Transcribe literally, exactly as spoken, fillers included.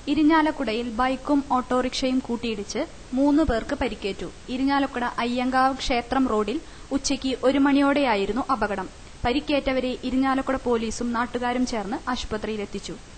ഇരിഞ്ഞാലക്കുടയിൽ ബൈക്കും ഓട്ടോറിക്ഷയും കൂട്ടിയിടിച്ച് മൂന്നു പേർക്ക് പരിക്കേറ്റു. ഇരിഞ്ഞാലക്കുട അയ്യങ്കാവ് ക്ഷേത്രം റോഡിൽ ഉച്ചയ്ക്ക് ഒരു മണിയോടെയായിരുന്നു അപകടം. പരിക്കേറ്റവരെ ഇരിഞ്ഞാലക്കുട പോലീസും നാട്ടുകാരും ചേർന്ന് ആശുപത്രിയിലെത്തിച്ചു.